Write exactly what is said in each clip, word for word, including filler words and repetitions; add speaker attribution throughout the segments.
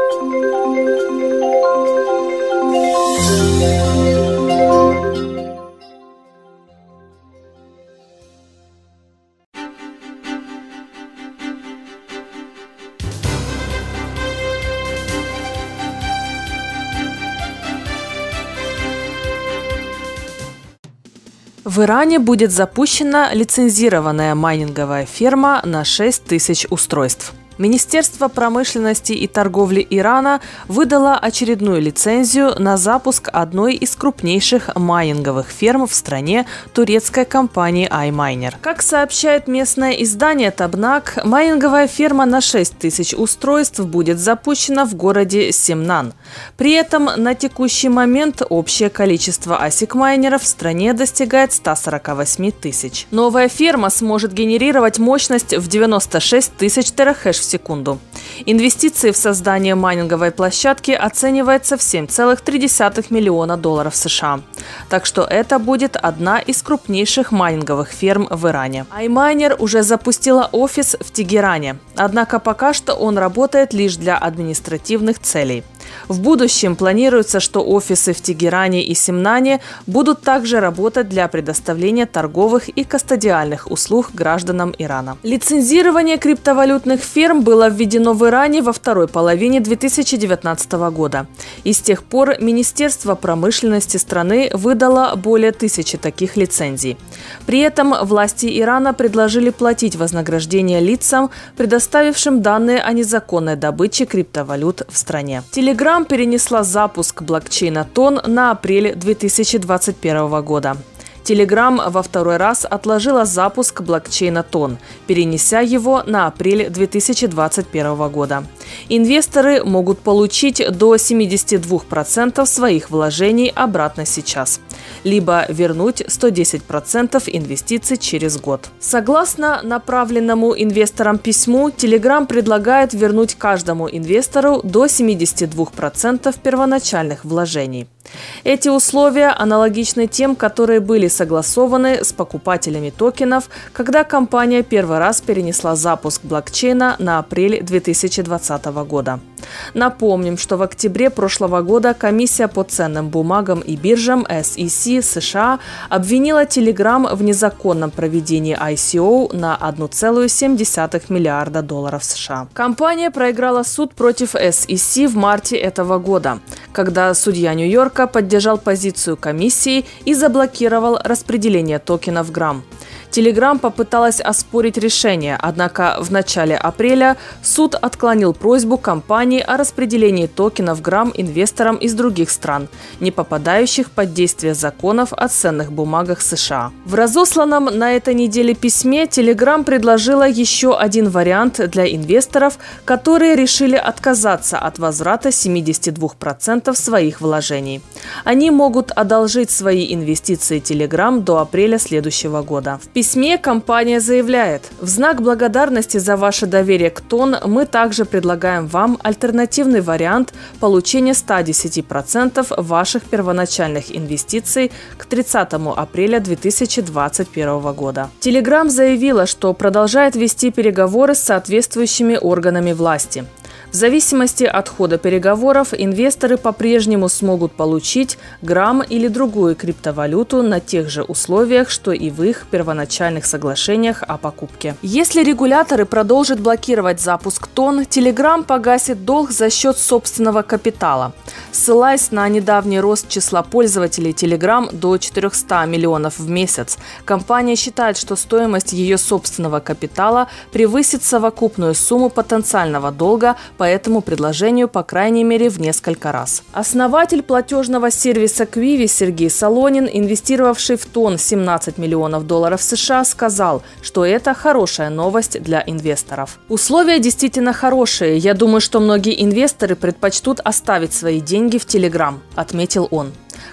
Speaker 1: В Иране будет запущена лицензированная майнинговая ферма на шесть тысяч устройств. Министерство промышленности и торговли Ирана выдало очередную лицензию на запуск одной из крупнейших майнинговых ферм в стране турецкой компании iMiner. Как сообщает местное издание Табнак, майнинговая ферма на шесть тысяч устройств будет запущена в городе Семнан. При этом на текущий момент общее количество асик-майнеров в стране достигает ста сорока восьми тысяч. Новая ферма сможет генерировать мощность в девяносто шесть тысяч терахэш в секунду. Инвестиции в создание майнинговой площадки оценивается в семь целых три десятых миллиона долларов США. Так что это будет одна из крупнейших майнинговых ферм в Иране. iMiner уже запустила офис в Тегеране, однако пока что он работает лишь для административных целей. В будущем планируется, что офисы в Тегеране и Семнане будут также работать для предоставления торговых и кастодиальных услуг гражданам Ирана. Лицензирование криптовалютных ферм было введено в Иране во второй половине две тысячи девятнадцатого года. И с тех пор Министерство промышленности страны выдало более тысячи таких лицензий. При этом власти Ирана предложили платить вознаграждение лицам, предоставившим данные о незаконной добыче криптовалют в стране. Telegram перенесла запуск блокчейна Тон на апрель две тысячи двадцать первого года. Telegram во второй раз отложила запуск блокчейна Тон, перенеся его на апрель две тысячи двадцать первого года. Инвесторы могут получить до семидесяти двух процентов своих вложений обратно сейчас, либо вернуть сто десять процентов инвестиций через год. Согласно направленному инвесторам письму, Telegram предлагает вернуть каждому инвестору до семидесяти двух процентов первоначальных вложений. Эти условия аналогичны тем, которые были согласованы с покупателями токенов, когда компания первый раз перенесла запуск блокчейна на апрель две тысячи двадцатого года. Напомним, что в октябре прошлого года комиссия по ценным бумагам и биржам эс и си США обвинила Telegram в незаконном проведении ай си о на одна целая семь десятых миллиарда долларов США. Компания проиграла суд против эс и си в марте этого года, когда судья Нью-Йорка поддержал позицию комиссии и заблокировал распределение токенов Грамм. Telegram попыталась оспорить решение, однако в начале апреля суд отклонил просьбу компании о распределении токенов Грамм инвесторам из других стран, не попадающих под действие законов о ценных бумагах США. В разосланном на этой неделе письме Telegram предложила еще один вариант для инвесторов, которые решили отказаться от возврата семидесяти двух процентов своих вложений. Они могут одолжить свои инвестиции Telegram до апреля следующего года. В письме компания заявляет: в знак благодарности за ваше доверие к Тон мы также предлагаем вам альтернативный вариант получения ста десяти процентов ваших первоначальных инвестиций к тридцатому апреля две тысячи двадцать первого года. Telegram заявила, что продолжает вести переговоры с соответствующими органами власти. В зависимости от хода переговоров инвесторы по-прежнему смогут получить Грамм или другую криптовалюту на тех же условиях, что и в их первоначальных соглашениях о покупке. Если регуляторы продолжат блокировать запуск Тон, Telegram погасит долг за счет собственного капитала. Ссылаясь на недавний рост числа пользователей Telegram до четырёхсот миллионов в месяц, компания считает, что стоимость ее собственного капитала превысит совокупную сумму потенциального долга по этому предложению, по крайней мере, в несколько раз. Основатель платежного сервиса Quivi Сергей Солонин, инвестировавший в Тон семнадцать миллионов долларов США, сказал, что это хорошая новость для инвесторов. Условия действительно хорошие. Я думаю, что многие инвесторы предпочтут оставить свои деньги в Telegram, отметил он.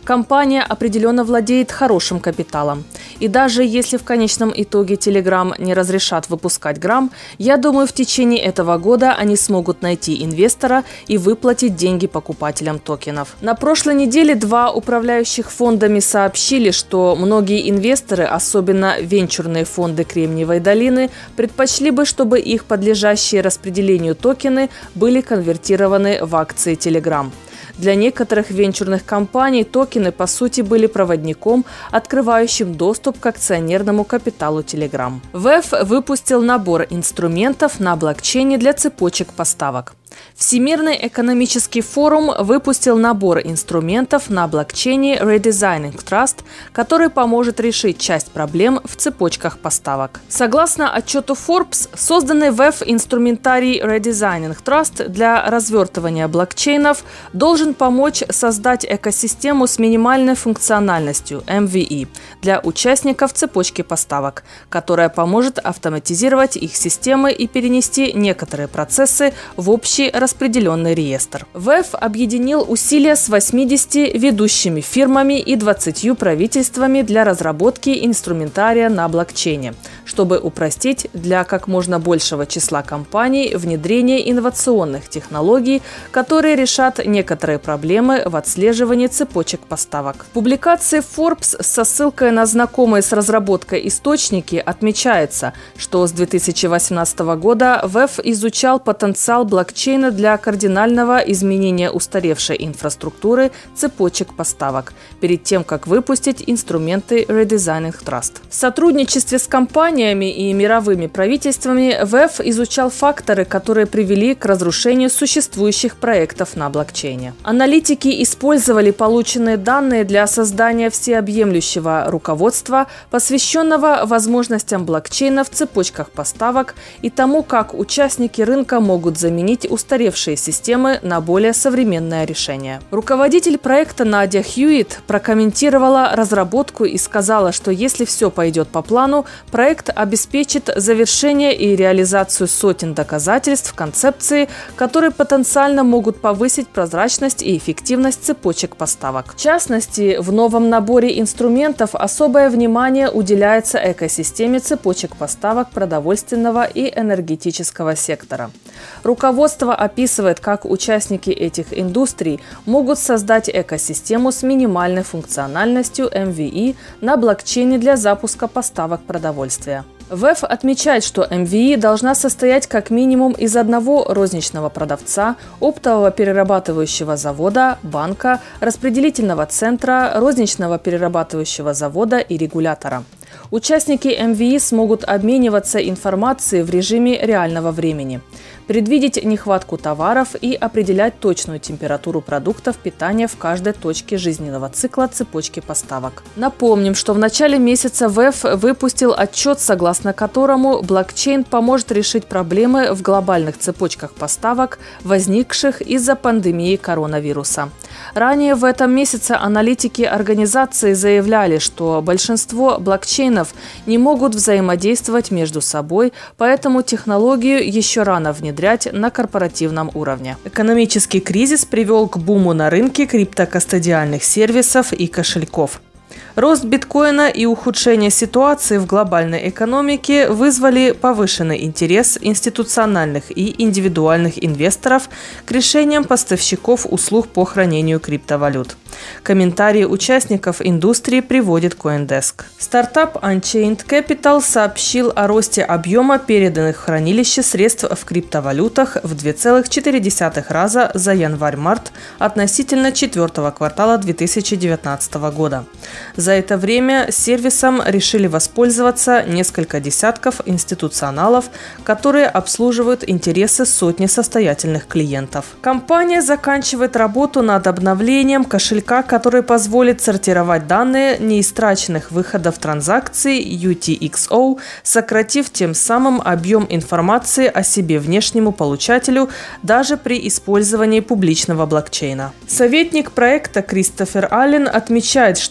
Speaker 1: Компания определенно владеет хорошим капиталом. И даже если в конечном итоге Telegram не разрешат выпускать грамм, я думаю, в течение этого года они смогут найти инвестора и выплатить деньги покупателям токенов. На прошлой неделе два управляющих фондами сообщили, что многие инвесторы, особенно венчурные фонды Кремниевой долины, предпочли бы, чтобы их подлежащие распределению токены были конвертированы в акции Telegram. Для некоторых венчурных компаний токены, по сути, были проводником, открывающим доступ к акционерному капиталу Telegram. вэ и эф выпустил набор инструментов на блокчейне для цепочек поставок. Всемирный экономический форум выпустил набор инструментов на блокчейне Redesigning Trust, который поможет решить часть проблем в цепочках поставок. Согласно отчету Forbes, созданный вэ и эф инструментарий Redesigning Trust для развертывания блокчейнов должен помочь создать экосистему с минимальной функциональностью эм ви и для участников цепочки поставок, которая поможет автоматизировать их системы и перенести некоторые процессы в общий распределенный реестр. вэ и эф объединил усилия с восьмидесятью ведущими фирмами и двадцатью правительствами для разработки инструментария на блокчейне, чтобы упростить для как можно большего числа компаний внедрение инновационных технологий, которые решат некоторые проблемы в отслеживании цепочек поставок. В публикации Forbes со ссылкой на знакомые с разработкой источники отмечается, что с две тысячи восемнадцатого года вэ и эф изучал потенциал блокчейна для кардинального изменения устаревшей инфраструктуры цепочек поставок перед тем, как выпустить инструменты Redesigning Trust. В сотрудничестве с компаниями и мировыми правительствами вэ и эф изучал факторы, которые привели к разрушению существующих проектов на блокчейне. Аналитики использовали полученные данные для создания всеобъемлющего руководства, посвященного возможностям блокчейна в цепочках поставок и тому, как участники рынка могут заменить устаревшие системы на более современное решение. Руководитель проекта Надя Хьюитт прокомментировала разработку и сказала, что если все пойдет по плану, проект обеспечит завершение и реализацию сотен доказательств концепции, которые потенциально могут повысить прозрачность и эффективность цепочек поставок. В частности, в новом наборе инструментов особое внимание уделяется экосистеме цепочек поставок продовольственного и энергетического сектора. Руководство описывает, как участники этих индустрий могут создать экосистему с минимальной функциональностью эм ви и на блокчейне для запуска поставок продовольствия. вэ и эф отмечает, что эм ви и должна состоять как минимум из одного розничного продавца, оптового перерабатывающего завода, банка, распределительного центра, розничного перерабатывающего завода и регулятора. Участники эм ви и смогут обмениваться информацией в режиме реального времени, предвидеть нехватку товаров и определять точную температуру продуктов питания в каждой точке жизненного цикла цепочки поставок. Напомним, что в начале месяца вэ и эф выпустил отчет, согласно которому блокчейн поможет решить проблемы в глобальных цепочках поставок, возникших из-за пандемии коронавируса. Ранее в этом месяце аналитики организации заявляли, что большинство блокчейнов не могут взаимодействовать между собой, поэтому технологию еще рано внедрять на корпоративном уровне. Экономический кризис привел к буму на рынке криптокастодиальных сервисов и кошельков. Рост биткоина и ухудшение ситуации в глобальной экономике вызвали повышенный интерес институциональных и индивидуальных инвесторов к решениям поставщиков услуг по хранению криптовалют. Комментарии участников индустрии приводит CoinDesk. Стартап Unchained Capital сообщил о росте объема переданных в хранилище средств в криптовалютах в два целых четыре десятых раза за январь-март относительно четвертого квартала две тысячи девятнадцатого года. За это время сервисом решили воспользоваться несколько десятков институционалов, которые обслуживают интересы сотни состоятельных клиентов. Компания заканчивает работу над обновлением кошелька, который позволит сортировать данные неистраченных выходов транзакций ю ти экс о, сократив тем самым объем информации о себе внешнему получателю даже при использовании публичного блокчейна. Советник проекта Кристофер Аллен отмечает, что в последнее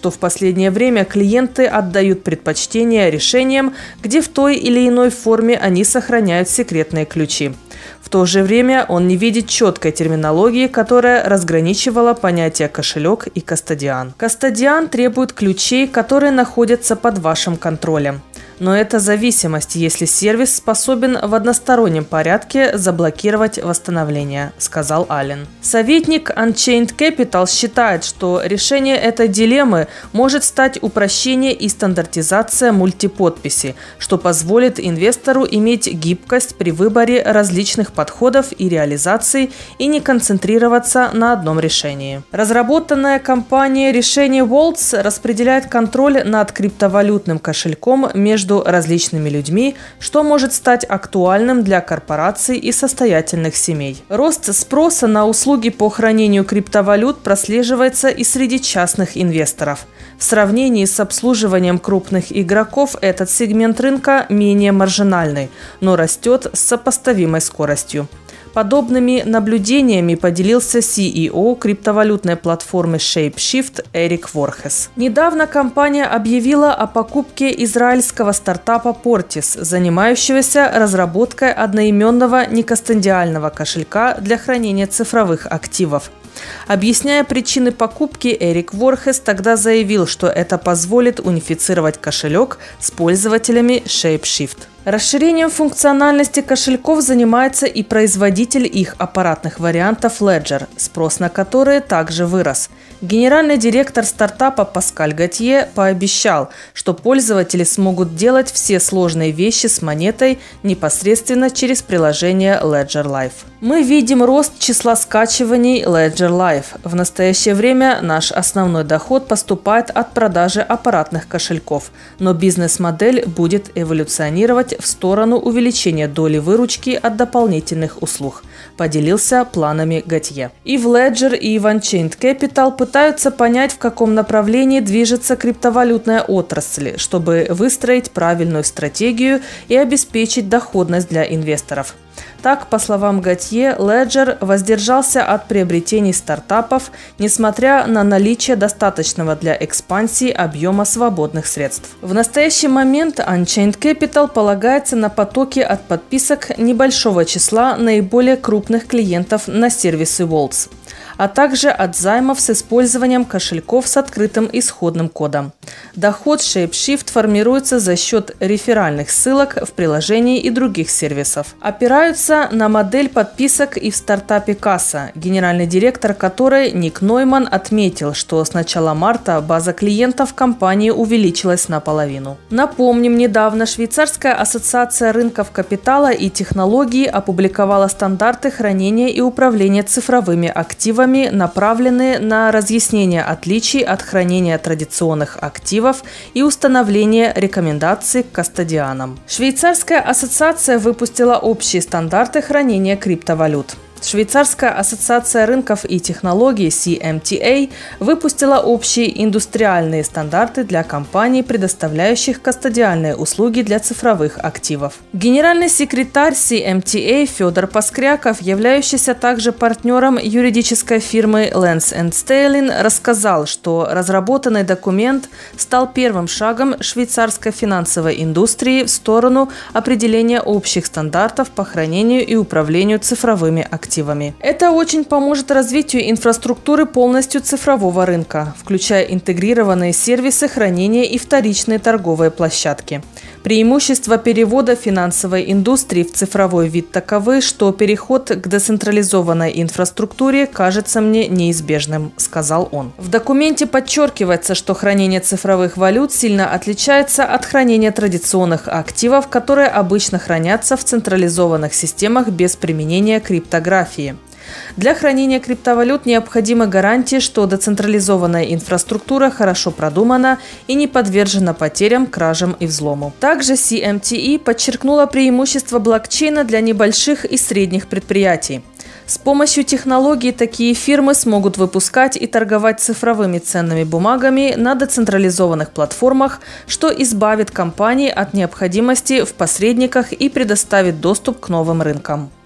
Speaker 1: последнее время клиенты отдают предпочтение решениям, где в той или иной форме они сохраняют секретные ключи. В то же время он не видит четкой терминологии, которая разграничивала понятия кошелек и кастодиан. Кастодиан требует ключей, которые находятся под вашим контролем. Но это зависимость, если сервис способен в одностороннем порядке заблокировать восстановление, сказал Аллен. Советник Unchained Capital считает, что решение этой дилеммы может стать упрощение и стандартизация мультиподписи, что позволит инвестору иметь гибкость при выборе различных подходов и реализаций и не концентрироваться на одном решении. Разработанная компанией решение Vaults распределяет контроль над криптовалютным кошельком между различными людьми, что может стать актуальным для корпораций и состоятельных семей. Рост спроса на услуги по хранению криптовалют прослеживается и среди частных инвесторов. В сравнении с обслуживанием крупных игроков этот сегмент рынка менее маржинальный, но растет с сопоставимой скоростью. Подобными наблюдениями поделился си и о криптовалютной платформы Shapeshift Эрик Ворхес. Недавно компания объявила о покупке израильского стартапа Portis, занимающегося разработкой одноименного некастодиального кошелька для хранения цифровых активов. Объясняя причины покупки, Эрик Ворхес тогда заявил, что это позволит унифицировать кошелек с пользователями Shapeshift. Расширением функциональности кошельков занимается и производитель их аппаратных вариантов Ledger, спрос на которые также вырос. Генеральный директор стартапа Паскаль Готье пообещал, что пользователи смогут делать все сложные вещи с монетой непосредственно через приложение Ledger Live. Мы видим рост числа скачиваний Ledger Live. В настоящее время наш основной доход поступает от продажи аппаратных кошельков, но бизнес-модель будет эволюционировать в сторону увеличения доли выручки от дополнительных услуг, поделился планами Готье. И в Ledger, и в Unchained Capital пытаются понять, в каком направлении движется криптовалютная отрасль, чтобы выстроить правильную стратегию и обеспечить доходность для инвесторов. Так, по словам Готье, Ledger воздержался от приобретений стартапов, несмотря на наличие достаточного для экспансии объема свободных средств. В настоящий момент Unchained Capital полагается на потоки от подписок небольшого числа наиболее крупных клиентов на сервисы Vaults, а также от займов с использованием кошельков с открытым исходным кодом. Доход Shapeshift формируется за счет реферальных ссылок в приложении и других сервисов. Опираются на модель подписок и в стартапе Касса, генеральный директор которой Ник Нойман отметил, что с начала марта база клиентов компании увеличилась наполовину. Напомним, недавно Швейцарская ассоциация рынков капитала и технологий опубликовала стандарты хранения и управления цифровыми активами, направленные на разъяснение отличий от хранения традиционных активов и установление рекомендаций к кастодианам. Швейцарская ассоциация выпустила общие стандарты хранения криптовалют. Швейцарская ассоциация рынков и технологий си эм ти эй выпустила общие индустриальные стандарты для компаний, предоставляющих кастодиальные услуги для цифровых активов. Генеральный секретарь си эм ти эй Федор Поскряков, являющийся также партнером юридической фирмы Lenz энд Steylen, рассказал, что разработанный документ стал первым шагом швейцарской финансовой индустрии в сторону определения общих стандартов по хранению и управлению цифровыми активами. Это очень поможет развитию инфраструктуры полностью цифрового рынка, включая интегрированные сервисы хранения и вторичные торговые площадки. Преимущества перевода финансовой индустрии в цифровой вид таковы, что переход к децентрализованной инфраструктуре кажется мне неизбежным, сказал он. В документе подчеркивается, что хранение цифровых валют сильно отличается от хранения традиционных активов, которые обычно хранятся в централизованных системах без применения криптографии. Для хранения криптовалют необходимы гарантии, что децентрализованная инфраструктура хорошо продумана и не подвержена потерям, кражам и взлому. Также си эм ти эй подчеркнула преимущество блокчейна для небольших и средних предприятий. С помощью технологий такие фирмы смогут выпускать и торговать цифровыми ценными бумагами на децентрализованных платформах, что избавит компании от необходимости в посредниках и предоставит доступ к новым рынкам.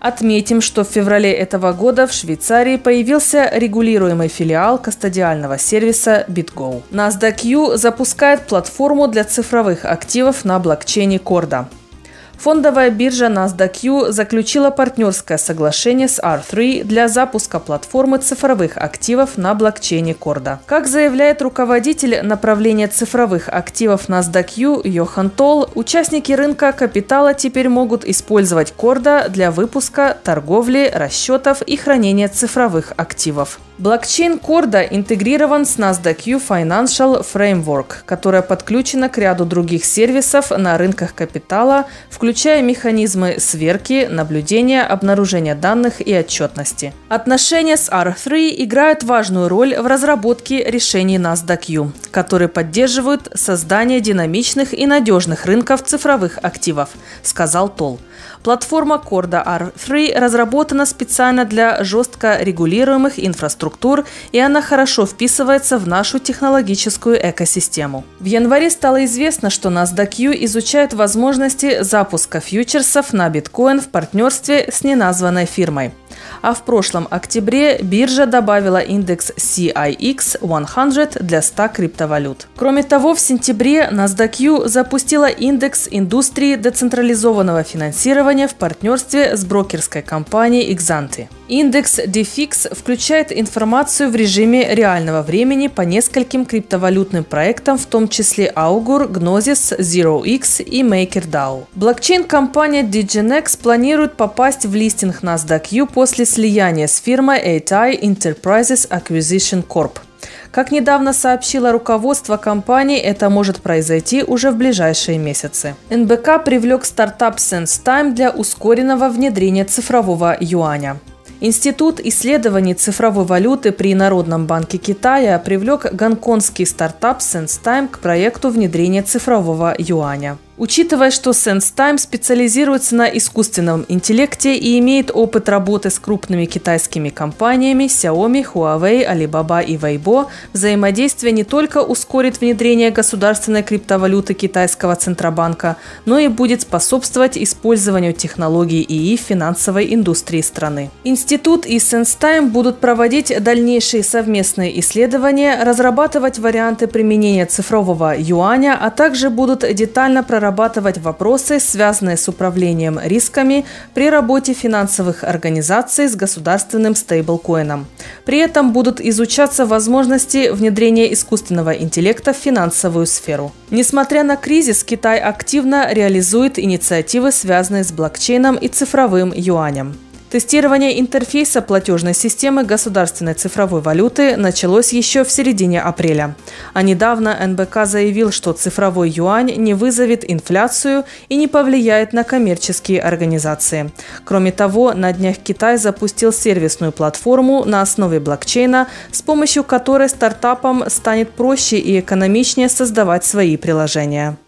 Speaker 1: Отметим, что в феврале этого года в Швейцарии появился регулируемый филиал кастодиального сервиса BitGo. NASDAQ запускает платформу для цифровых активов на блокчейне Corda. Фондовая биржа NASDAQ заключила партнерское соглашение с ар три для запуска платформы цифровых активов на блокчейне Corda. Как заявляет руководитель направления цифровых активов NASDAQ Йохан Толл, участники рынка капитала теперь могут использовать Corda для выпуска, торговли, расчетов и хранения цифровых активов. Блокчейн Corda интегрирован с NASDAQ Financial Framework, которая подключена к ряду других сервисов на рынках капитала, включая механизмы сверки, наблюдения, обнаружения данных и отчетности. Отношения с ар три играют важную роль в разработке решений NASDAQ, которые поддерживают создание динамичных и надежных рынков цифровых активов, сказал Толл. Платформа Corda ар три разработана специально для жестко регулируемых инфраструктур, и она хорошо вписывается в нашу технологическую экосистему. В январе стало известно, что NASDAQ изучает возможности запуска фьючерсов на биткоин в партнерстве с неназванной фирмой. А в прошлом октябре биржа добавила индекс си ай икс сто для ста криптовалют. Кроме того, в сентябре NASDAQ запустила индекс индустрии децентрализованного финансирования в партнерстве с брокерской компанией Exante. Индекс ди фикс включает информацию в режиме реального времени по нескольким криптовалютным проектам, в том числе Augur, Gnosis, зеро икс и MakerDAO. Блокчейн-компания ди джи эн экс планирует попасть в листинг NASDAQ после слияния с фирмой эйт ай Enterprises Acquisition Corp. Как недавно сообщило руководство компании, это может произойти уже в ближайшие месяцы. эн бэ ка привлек стартап SenseTime для ускоренного внедрения цифрового юаня. Институт исследований цифровой валюты при Народном банке Китая привлек гонконгский стартап SenseTime к проекту внедрения цифрового юаня. Учитывая, что SenseTime специализируется на искусственном интеллекте и имеет опыт работы с крупными китайскими компаниями Xiaomi, Huawei, Alibaba и Weibo, взаимодействие не только ускорит внедрение государственной криптовалюты китайского Центробанка, но и будет способствовать использованию технологий и и в финансовой индустрии страны. Институт и SenseTime будут проводить дальнейшие совместные исследования, разрабатывать варианты применения цифрового юаня, а также будут детально прорабатывать прорабатывать вопросы, связанные с управлением рисками при работе финансовых организаций с государственным стейблкоином. При этом будут изучаться возможности внедрения искусственного интеллекта в финансовую сферу. Несмотря на кризис, Китай активно реализует инициативы, связанные с блокчейном и цифровым юанем. Тестирование интерфейса платежной системы государственной цифровой валюты началось еще в середине апреля. А недавно эн бэ ка заявил, что цифровой юань не вызовет инфляцию и не повлияет на коммерческие организации. Кроме того, на днях Китай запустил сервисную платформу на основе блокчейна, с помощью которой стартапам станет проще и экономичнее создавать свои приложения.